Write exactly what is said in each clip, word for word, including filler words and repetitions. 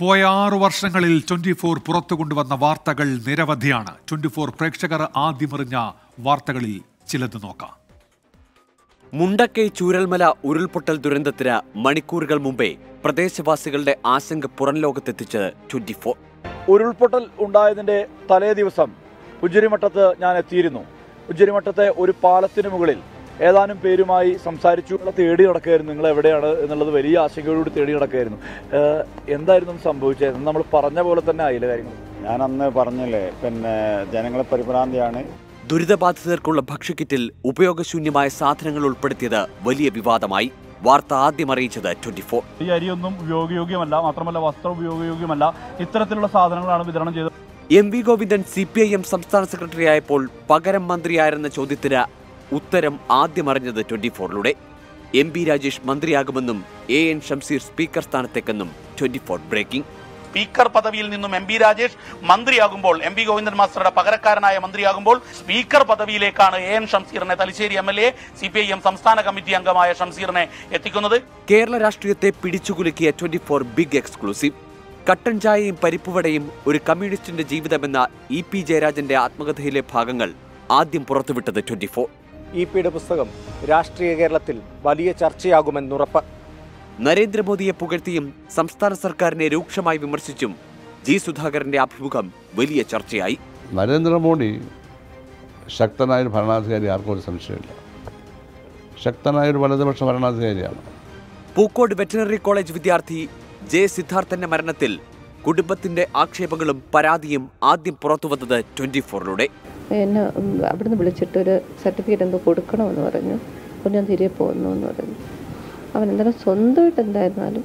പോയ ആറു വർഷങ്ങളിൽ ട്വന്റി ഫോർ പുറത്തു കൊണ്ടുവന്ന വാർത്തകൾ നിരവധിയാണ്. ട്വന്റി ഫോർ പ്രേക്ഷകർ ആദ്യമറിഞ്ഞ വാർത്തകളിൽ ചിലത് നോക്കാം. മുണ്ടക്കൈ ചൂരൽമല ഉരുൾപൊട്ടൽ ദുരന്തത്തിന് മണിക്കൂറുകൾ മുമ്പേ പ്രദേശവാസികളുടെ ആശങ്ക പുറം ലോകത്തെത്തിച്ചത് ട്വന്റി ഫോർ. ഉരുൾപൊട്ടൽ ഉണ്ടായതിന്റെ തലേ ദിവസം ഉജ്ജരിമട്ടത്ത് ഞാൻ എത്തിയിരുന്നു. ഉജ്ജരിമട്ടത്തെ ഒരു പാലത്തിന് മുകളിൽ ഏതാനും പേരുമായി സംസാരിച്ചു. തേടി നടക്കുകയായിരുന്നു, നിങ്ങൾ എവിടെയാണ് എന്നുള്ളത് വലിയ ആശങ്കയോടുകൂടി തേടി നടക്കുകയായിരുന്നു. എന്തായിരുന്നു സംഭവിച്ചത്? നമ്മൾ പറഞ്ഞ പോലെ തന്നെ ആയില്ല കാര്യങ്ങൾ. ഞാൻ അന്ന് പറഞ്ഞില്ലേ, പിന്നെ ജനങ്ങളെ പരിഭ്രാന്തിയാണ്. ദുരിതബാധിതർക്കുള്ള ഭക്ഷ്യക്കിറ്റിൽ ഉപയോഗശൂന്യമായ സാധനങ്ങൾ ഉൾപ്പെടുത്തിയത് വലിയ വിവാദമായി. വാർത്ത ആദ്യം അറിയിച്ചത് ട്വന്റി ഫോർ. ഈ അരിയൊന്നും ഉപയോഗയോഗ്യമല്ല, മാത്രമല്ല വസ്ത്രം ഉപയോഗയോഗ്യമല്ല, ഇത്തരത്തിലുള്ള സാധനങ്ങളാണ് വിതരണം ചെയ്തത്. M V Govindan C P I M സംസ്ഥാന സെക്രട്ടറി ആയപ്പോൾ പകരം മന്ത്രിയായിരുന്ന ചോദ്യത്തിന് ഉത്തരം ആദ്യം അറിഞ്ഞത് ട്വന്റി ഫോറിലൂടെ. എം പി രാജേഷ് മന്ത്രിയാകുമെന്നും എ എൻ ഷംസീർ സ്പീക്കർ സ്ഥാനത്തേക്കെന്നും ട്വന്റി ഫോർ ബ്രേക്കിംഗ്. സ്പീക്കർ പദവിയിൽ നിന്നും എം പി രാജേഷ് മന്ത്രിയാകുമ്പോൾ, എം പി ഗോവിന്ദൻ മാസ്റ്ററുടെ പകരക്കാരനായ മന്ത്രിയാകുമ്പോൾ സ്പീക്കർ പദവിയിലേക്കാണ് എ എൻ ഷംസീറിനെ, Thalassery M L A, C P I M സംസ്ഥാന കമ്മിറ്റി അംഗമായ ഷംസീറിനെ എത്തിക്കുന്നത്. കേരള രാഷ്ട്രീയത്തെ പിടിച്ചുകുലുക്കിയ ട്വന്റി ഫോർ ബിഗ് എക്സ്ക്ലൂസീവ്. കട്ടൻ ചായയും പരിപ്പുവടയും ഒരു കമ്മ്യൂണിസ്റ്റിന്റെ ജീവിതമെന്ന ഇ പി ജയരാജന്റെ ആത്മകഥയിലെ ഭാഗങ്ങൾ ആദ്യം പുറത്തുവിട്ടത് ട്വന്റി ഫോർ. ഇ പിയുടെ പുസ്തകം രാഷ്ട്രീയ കേരളത്തിൽ വലിയ ചർച്ചയാകുമെന്നുറപ്പ്. നരേന്ദ്രമോദിയെ പുകഴ്ത്തിയും സംസ്ഥാന സർക്കാരിനെ രൂക്ഷമായി വിമർശിച്ചും ജി സുധാകരന്റെ അഭിമുഖം വലിയ ചർച്ചയായി. നരേന്ദ്രമോദി ശക്തനായൊരു ഭരണാധികാരി, ആർക്കും ഒരു സംശയമില്ല. ശക്തനായൊരു വലതുപക്ഷ ഭരണാധികാരിയാണ്. പൂക്കോട് വെറ്ററിനറി കോളേജ് വിദ്യാർത്ഥി ജെ സിദ്ധാർത്ഥന്റെ മരണത്തിൽ കുടുംബത്തിന്റെ ആക്ഷേപങ്ങളും പരാതിയും ആദ്യം പുറത്തുവന്നത് ട്വന്റി ഫോറിലൂടെ. എന്നെ അവിടുന്ന് വിളിച്ചിട്ടൊരു സർട്ടിഫിക്കറ്റ് എന്തോ കൊടുക്കണമെന്ന് പറഞ്ഞു. അപ്പോൾ ഞാൻ തിരികെ പോകുന്നു എന്ന് പറഞ്ഞു. അവൻ എന്തായാലും സ്വന്തമായിട്ട് എന്തായിരുന്നാലും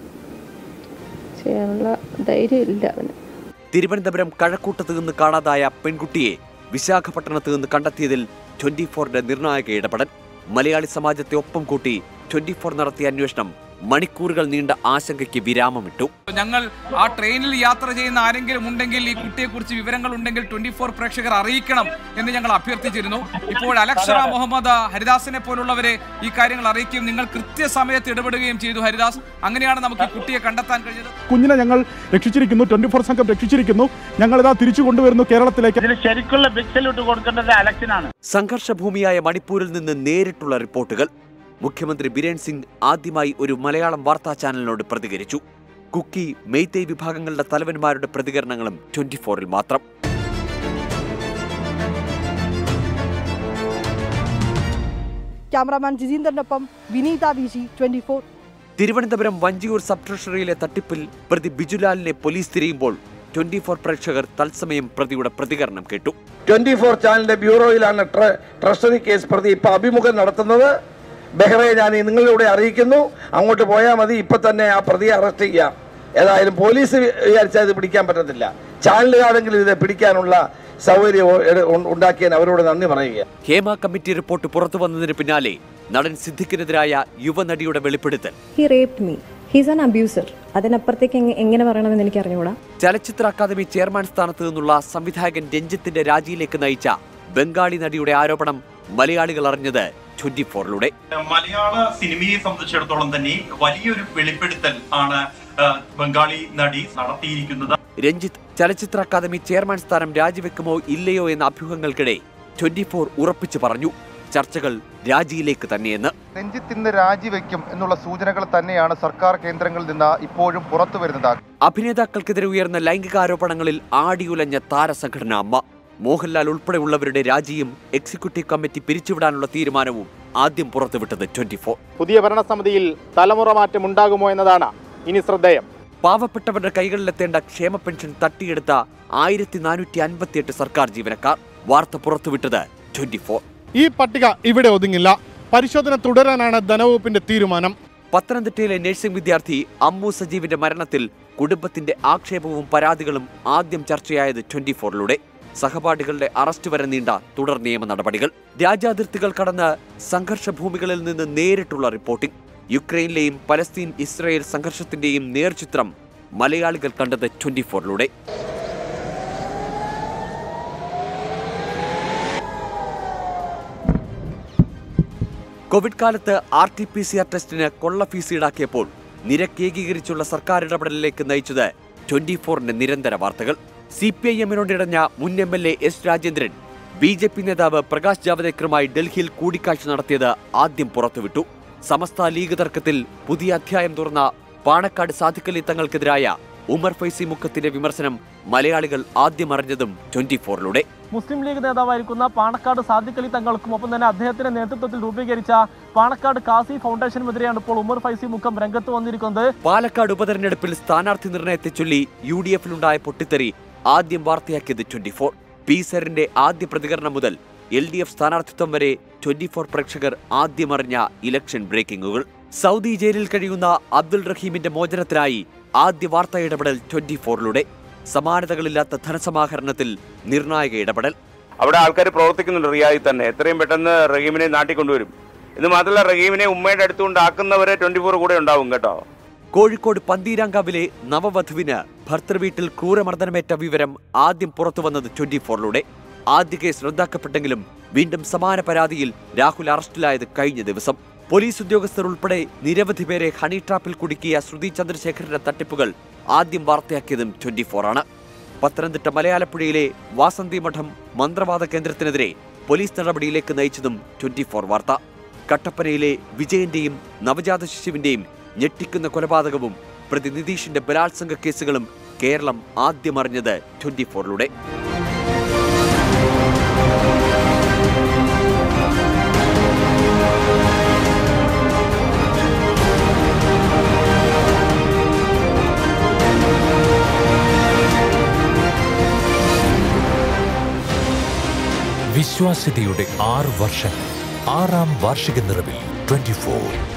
ചെയ്യാനുള്ള ധൈര്യം ഇല്ല അവന്. തിരുവനന്തപുരം കഴക്കൂട്ടത്ത് നിന്ന് കാണാതായ പെൺകുട്ടിയെ വിശാഖപട്ടണത്ത് നിന്ന് കണ്ടെത്തിയതിൽ ട്വന്റി ഫോറിന്റെ നിർണായക ഇടപെടൽ. മലയാളി സമാജത്തെ ഒപ്പം കൂട്ടി ട്വന്റി ഫോർ നടത്തിയ അന്വേഷണം മണിക്കൂറുകൾ നീണ്ട ആശങ്കയ്ക്ക് വിരാമമിട്ടു. ഞങ്ങൾ ആ ട്രെയിനിൽ യാത്ര ചെയ്യുന്ന ആരെങ്കിലും ഉണ്ടെങ്കിൽ, ഈ കുട്ടിയെക്കുറിച്ച് വിവരങ്ങൾ ഉണ്ടെങ്കിൽ ട്വന്റി ഫോർ പ്രേക്ഷകർ അറിയിക്കണം എന്ന് ഞങ്ങൾ അഭ്യർത്ഥിച്ചിരുന്നു. ഇപ്പോൾ അലക്ഷറ മുഹമ്മദ്, ഹരിദാസിനെ പോലുള്ളവരെ ഈ കാര്യങ്ങൾ അറിയിക്കുകയും നിങ്ങൾ കൃത്യസമയത്ത് ഇടപെടുകയും ചെയ്തു. ഹരിദാസ്, അങ്ങനെയാണ് നമുക്ക് ഈ കുട്ടിയെ കണ്ടെത്താൻ കഴിഞ്ഞത്. കുഞ്ഞിനെ ഞങ്ങൾ രക്ഷിച്ചിരിക്കുന്നു, ട്വന്റി ഫോർ സംഘം രക്ഷിച്ചിരിക്കുന്നു. ഞങ്ങൾ ഇതാ തിരിച്ചു കൊണ്ടുവരുന്നു കേരളത്തിലേക്ക്. ശരിക്കുള്ള ബിഗ് സല്യൂട്ട് കൊടുക്കേണ്ടത് അലക്ഷനാണ്. സംഘർഷഭൂമിയായ മണിപ്പൂരിൽ നിന്ന് നേരിട്ടുള്ള റിപ്പോർട്ടുകൾ. മുഖ്യമന്ത്രി ബിരേൻ സിംഗ് ആദ്യമായി ഒരു മലയാളം വാർത്താ ചാനലിനോട് പ്രതികരിച്ചു. കുക്കി, മെയ്തേയ് വിഭാഗങ്ങളുടെ തലവന്മാരുടെ പ്രതികരണങ്ങളും ട്വന്റി ഫോറിൽ മാത്രം. ക്യാമറാമാൻ ജിതീന്ദ്രനൊപ്പം Vineetha V G, twenty four. Thiruvananthapuram Vanchiyoor sub ട്രഷറിയിലെ തട്ടിപ്പിൽ പ്രതി ബിജുലാലിനെ പോലീസ് തിരയുമ്പോൾ ട്വന്റി ഫോർ പ്രേക്ഷകർ തത്സമയം പ്രതിയുടെ പ്രതികരണം കേട്ടു. ട്വന്റി ഫോർ ചാനലിന്റെ ബ്യൂറോയിലാണ് ട്രഷറി കേസ് പ്രതി ഇപ്പൊ അഭിമുഖം നടത്തുന്നത്. ബെഹ്റയെ ഞാൻ നിങ്ങളിലൂടെ അറിയിക്കുന്നു, അങ്ങോട്ട് പോയാൽ മതി. ഇപ്പൊ തന്നെ ആ പ്രതിയെ അറസ്റ്റ് ചെയ്യാം. ഏതായാലും പോലീസ് വിചാരിച്ചാൽ ഇത് പിടിക്കാൻ പറ്റത്തില്ല. ചാനലുകാരെങ്കിലും ഇത് പിടിക്കാനുള്ള സൗകര്യം ഉണ്ടാക്കിയാൽ അവരോട് നന്ദി പറയുക. ഹേമ കമ്മിറ്റി റിപ്പോർട്ട് പുറത്തു വന്നതിന് പിന്നാലെ നടൻ സിദ്ദിഖിനെതിരായ യുവനടിയുടെ വെളിപ്പെടുത്തൽ. അതിനപ്പുറത്തേക്ക് എങ്ങനെ പറയണമെന്ന് എനിക്ക് അറിഞ്ഞുകൂടാ. ചലച്ചിത്ര അക്കാദമി ചെയർമാൻ സ്ഥാനത്ത് നിന്നുള്ള സംവിധായകൻ രഞ്ജിത്തിന്റെ രാജിയിലേക്ക് നയിച്ച ബംഗാളി നടിയുടെ ആരോപണം മലയാളികൾ അറിഞ്ഞത് ട്വന്റി ഫോറിലൂടെ. മലയാള സിനിമയെ സംബന്ധിച്ചിടത്തോളം തന്നെ വലിയൊരു വെളിപ്പെടുത്തൽ ആണ് ബംഗാളി നടി നടത്തിയിരിക്കുന്നത്. രഞ്ജിത്ത് ചലച്ചിത്ര അക്കാദമി ചെയർമാൻ സ്ഥാനം രാജിവെക്കുമോ ഇല്ലയോ എന്ന അഭ്യൂഹങ്ങൾക്കിടെ ട്വന്റി ഫോർ ഉറപ്പിച്ചു പറഞ്ഞു, ചർച്ചകൾ രാജിയിലേക്ക് തന്നെയെന്ന്. രഞ്ജിത്ത് ഇന്ന് രാജിവെക്കും എന്നുള്ള സൂചനകൾ തന്നെയാണ് സർക്കാർ കേന്ദ്രങ്ങളിൽ നിന്ന് ഇപ്പോഴും പുറത്തു വരുന്നത്. അഭിനേതാക്കൾക്കെതിരെ ഉയർന്ന ലൈംഗികാരോപണങ്ങളിൽ ആടിയുലഞ്ഞ താരസംഘടന അമ്മ. മോഹൻലാൽ ഉൾപ്പെടെയുള്ളവരുടെ രാജിയും എക്സിക്യൂട്ടീവ് കമ്മിറ്റി പിരിച്ചുവിടാനുള്ള തീരുമാനവും ആദ്യം പുറത്തുവിട്ടത് ട്വന്റി ഫോർ. പുതിയ ഭരണസമിതിയിൽ തലമുറ മാറ്റം ഉണ്ടാകുമോ എന്നതാണ് ഇനി ശ്രദ്ധേയം. പാവപ്പെട്ടവരുടെ കൈകളിലെത്തേണ്ട ക്ഷേമ പെൻഷൻ തട്ടിയെടുത്ത ആയിരത്തി നാനൂറ്റി അൻപത്തിയെട്ട് സർക്കാർ ജീവനക്കാർ. വാർത്ത പുറത്തുവിട്ടത് ട്വന്റി ഫോർ. ഈ പട്ടിക ഇവിടെ ഒതുങ്ങില്ല, പരിശോധന തുടരാനാണ് ധനവകുപ്പിന്റെ തീരുമാനം. പത്തനംതിട്ടയിലെ നഴ്സിംഗ് വിദ്യാർത്ഥി അമ്മു സജീവിന്റെ മരണത്തിൽ കുടുംബത്തിന്റെ ആക്ഷേപവും പരാതികളും ആദ്യം ചർച്ചയായത് ട്വന്റി ഫോറിലൂടെ. സഹപാഠികളുടെ അറസ്റ്റ് വരെ നീണ്ട തുടർ നിയമ നടപടികൾ. രാജ്യാതിർത്തികൾ കടന്ന് സംഘർഷഭൂമികളിൽ നിന്ന് നേരിട്ടുള്ള റിപ്പോർട്ടിംഗ്. യുക്രൈനിലെയും പലസ്തീൻ ഇസ്രായേൽ സംഘർഷത്തിന്റെയും നേർചിത്രം മലയാളികൾ കണ്ടത് ട്വന്റി ഫോറിലൂടെ. കോവിഡ് കാലത്ത് R T P C R ടെസ്റ്റിന് കൊള്ള ഫീസ് ഈടാക്കിയപ്പോൾ നിരക്ക് ഏകീകരിച്ചുള്ള സർക്കാർ ഇടപെടലിലേക്ക് നയിച്ചത് ട്വന്റി ഫോറിന്റെ നിരന്തര വാർത്തകൾ. സി പി ഐ എമ്മിനോടിടഞ്ഞ മുൻ M L A S Rajendran B J P നേതാവ് പ്രകാശ് ജാവദേക്കറുമായി ഡൽഹിയിൽ കൂടിക്കാഴ്ച നടത്തിയത് ആദ്യം പുറത്തുവിട്ടു. സമസ്ത ലീഗ് തർക്കത്തിൽ പുതിയ അധ്യായം തുറന്ന പാണക്കാട് സാദിഖലി തങ്ങൾക്കെതിരായ ഉമർ ഫൈസി മുക്കത്തിന്റെ വിമർശനം മലയാളികൾ ആദ്യം അറിഞ്ഞതും ട്വന്റി ഫോറിലൂടെ. മുസ്ലിം ലീഗ് നേതാവായിരിക്കുന്ന പാണക്കാട് സാദിഖലി തങ്ങൾക്കും ഒപ്പം തന്നെ അദ്ദേഹത്തിന്റെ നേതൃത്വത്തിൽ രൂപീകരിച്ച പാണക്കാട് കാസി ഫൗണ്ടേഷനുമെതിരെയാണ് ഇപ്പോൾ ഉമർ ഫൈസി മുക്കം രംഗത്ത് വന്നിരിക്കുന്നത്. പാലക്കാട് ഉപതെരഞ്ഞെടുപ്പിൽ സ്ഥാനാർത്ഥി നിർണയത്തെ ചൊല്ലി യു ഡി എഫിലുണ്ടായ പൊട്ടിത്തെറി ആദ്യം വാർത്തയാക്കിയത് ട്വന്റി ഫോർ. പി സരിന്റെ ആദ്യ പ്രതികരണം മുതൽ എൽ ഡി എഫ് സ്ഥാനാർത്ഥിത്വം വരെ ട്വന്റി ഫോർ പ്രേക്ഷകർ ആദ്യമറിഞ്ഞ ഇലക്ഷൻ ബ്രേക്കിംഗുകൾ. സൗദി ജയിലിൽ കഴിയുന്ന അബ്ദുൾ റഹീമിന്റെ മോചനത്തിനായി ആദ്യ വാർത്താ ഇടപെടൽ ട്വന്റി ഫോറിലൂടെ. സമാനതകളില്ലാത്ത ധനസമാഹരണത്തിൽ നിർണായക ഇടപെടൽ. അവിടെ ആൾക്കാർ പ്രവർത്തിക്കുന്നുണ്ട്. റിയാദിൽ തന്നെ എത്രയും പെട്ടെന്ന് റഹീമിനെ നാട്ടിൽ കൊണ്ടുവരും. ഇത് മാത്രമല്ല, റഹീമിനെ ഉമ്മയുടെ അടുത്തുകൊണ്ടാക്കുന്നവരെ ട്വന്റി ഫോർ കൂടെ ഉണ്ടാവും കേട്ടോ. കോഴിക്കോട് പന്തീരാങ്കാവിലെ നവവധുവിന് ഭർത്തൃവീട്ടിൽ ക്രൂരമർദ്ദനമേറ്റ വിവരം ആദ്യം പുറത്തുവന്നത് ട്വന്റി ഫോറിലൂടെ. ആദ്യ കേസ് റദ്ദാക്കപ്പെട്ടെങ്കിലും വീണ്ടും സമാന പരാതിയിൽ രാഹുൽ അറസ്റ്റിലായത് കഴിഞ്ഞ ദിവസം. പോലീസ് ഉദ്യോഗസ്ഥർ ഉൾപ്പെടെ നിരവധി പേരെ ഹണി ട്രാപ്പിൽ കുടുക്കിയ ശ്രുതി ചന്ദ്രശേഖരന്റെ തട്ടിപ്പുകൾ ആദ്യം വാർത്തയാക്കിയതും ട്വന്റി ഫോർ ആണ്. പത്തനംതിട്ട മലയാലപ്പുഴയിലെ വാസന്തി മഠം മന്ത്രവാദ കേന്ദ്രത്തിനെതിരെ പോലീസ് നടപടിയിലേക്ക് നയിച്ചതും ട്വന്റി ഫോർ വാർത്ത. കട്ടപ്പനയിലെ വിജയന്റെയും നവജാത ശിശുവിന്റെയും ഞെട്ടിക്കുന്ന കൊലപാതകവും പ്രതി നിതീഷിന്റെ ബലാത്സംഗ കേസുകളും കേരളം ആദ്യമറിഞ്ഞത് ട്വന്റി ഫോറിലൂടെ. വിശ്വാസ്യതയുടെ ആറ് വർഷങ്ങൾ, ആറാം വാർഷിക നിറവിൽ ട്വന്റി ഫോർ.